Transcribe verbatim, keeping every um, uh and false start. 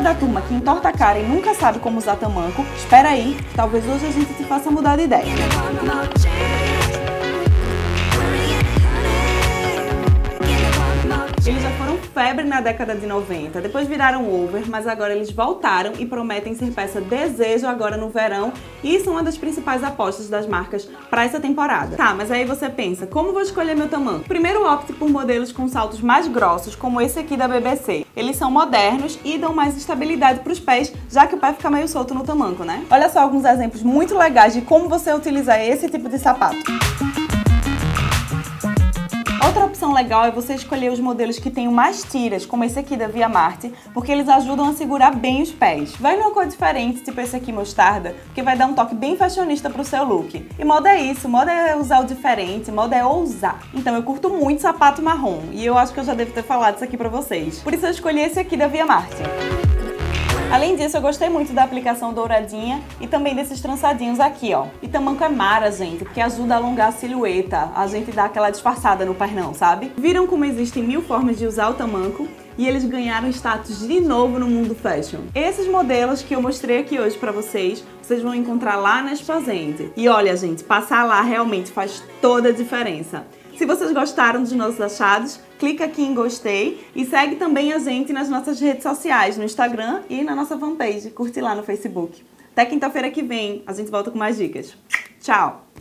da turma que entorta a cara e nunca sabe como usar tamanco, espera aí, talvez hoje a gente te faça mudar de ideia. Eles já foram febre na década de noventa, depois viraram over, mas agora eles voltaram e prometem ser peça desejo agora no verão e são uma das principais apostas das marcas para essa temporada. Tá, mas aí você pensa, como vou escolher meu tamanco? Primeiro opte por modelos com saltos mais grossos, como esse aqui da B B C. Eles são modernos e dão mais estabilidade para os pés, já que o pé fica meio solto no tamanco, né? Olha só alguns exemplos muito legais de como você utilizar esse tipo de sapato. Outra opção legal é você escolher os modelos que tenham mais tiras, como esse aqui da Via Marte, porque eles ajudam a segurar bem os pés. Vai numa cor diferente, tipo esse aqui mostarda, porque vai dar um toque bem fashionista pro seu look. E moda é isso, moda é usar o diferente, moda é ousar. Então eu curto muito sapato marrom, e eu acho que eu já devo ter falado isso aqui pra vocês. Por isso eu escolhi esse aqui da Via Marte. Além disso, eu gostei muito da aplicação douradinha e também desses trançadinhos aqui, ó. E tamanco é mara, gente, porque ajuda a alongar a silhueta, a gente dá aquela disfarçada no pernão, sabe? Viram como existem mil formas de usar o tamanco? E eles ganharam status de novo no mundo fashion. Esses modelos que eu mostrei aqui hoje pra vocês, vocês vão encontrar lá na Exposente. E olha, gente, passar lá realmente faz toda a diferença. Se vocês gostaram dos nossos achados, clica aqui em gostei e segue também a gente nas nossas redes sociais, no Instagram e na nossa fanpage. Curte lá no Facebook. Até quinta-feira que vem, a gente volta com mais dicas. Tchau!